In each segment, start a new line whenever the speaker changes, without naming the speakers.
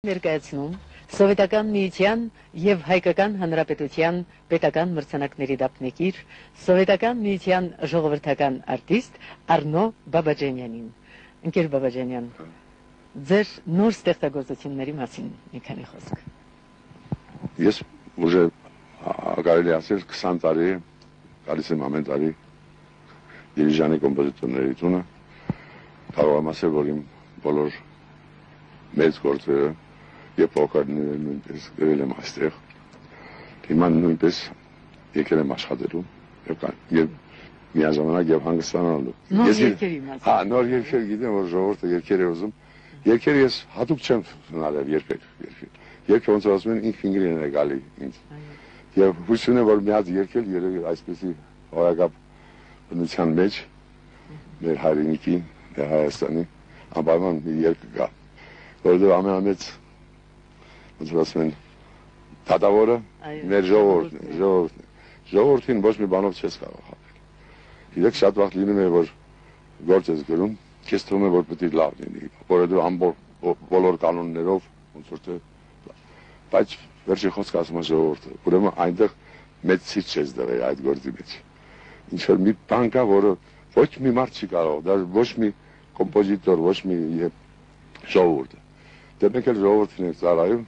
Ներկայացնում Սովետական միության և Հայկական Հանրապետության պետական մրցանակների դափնեկիր Սովետական միության ժողովրդական արտիստ Արնո Բաբաջանյանին։ Ընկեր Բաբաջանյան, ձեր նոր ստեղծագործությունների մասին մի քանի խոսք։
Ես ուժը կարելի ասել 20 տարի գալիս եմ ամեն տարի Դիրիժանի կոմպոզիտորների տունը, կարող եմ ասել, որ իմ բոլոր մեծ գործերը և փոքրները նույնպես գրել եմ այստեղ, հիմա նույնպես եկել եմ աշխատելու և միաժամանակ և հանգստանալու։
Նոր երգերի մասին։
Հա, նոր երգեր գիտեմ, որ ժողովուրդը երգեր է ուզում։ Երգերը ես հատուկ չեմ հնարել երգել։ Երգը ոնց որ ասում են ինքն ինքնին է գալի ինձ։ Եվ հույս ունեմ, որ մի հատ երգել երևի այսպեսի օրակապ բնության մեջ մեր հայրենիքի, մեր Հայաստանի անպայման մի երգ կա, որովհետև ամենամեծ ոնց որ ասում են դատավորը մեր ժողովուրդն է։ Ժողովրդին ոչ մի բանով չես կարող խաբել։ Գիտեք, շատ վաղ լինում է, որ գործ ես գրում, քեզ թվում է, որ պետք է լավ լինի, որովհետև բոլոր կանոններով ոնց որ թե բայց վերջի խոսքը ասում է ժողովուրդը, ուրեմն այնտեղ մեծ ցից չես դրել այդ գործի մեջ։ Ինչ որ մի բան կա, որը ոչ մի մարդ չի կարող, դա ոչ մի կոմպոզիտոր, ոչ մի ժողովուրդ։ Դե մենք էլ ժողովրդին ենք ծառայում,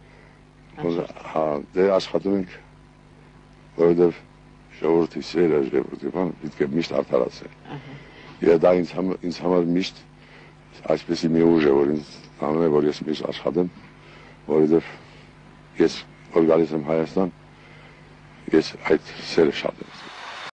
դե աշխատում ենք, որովհետև ժողովրդի սերը, ժողովրդի բան պետք է միշտ արդարացնել։ Եվ դա ինձ համար միշտ այսպեսի մի ուժ է, որ ինձ անում է, որ ես միշտ աշխատեմ, որովհետև ես որ գալիս եմ Հայաստան, ես այդ սերը շատ եմ։